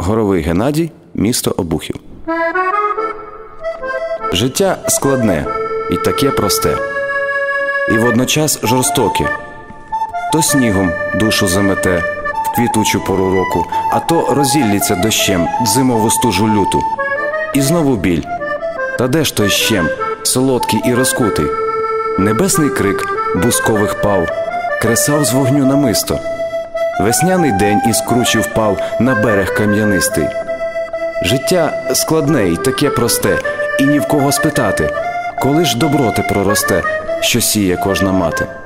Горовий Геннадій, місто Обухів. Життя складне і таке просте, і водночас жорстоке. То снігом душу замете в квітучу пору року, а то розіллється дощем в зимову стужу люту. І знову біль. Та де ж той щем, солодкий і розкутий? Небесний крик бускових пав кресав з вогню намисто. Весняний день із кручі впав на берег кам'янистий. Життя складне і таке просте, і ні в кого спитати, коли ж добро те проросте, що сіє кожна мати.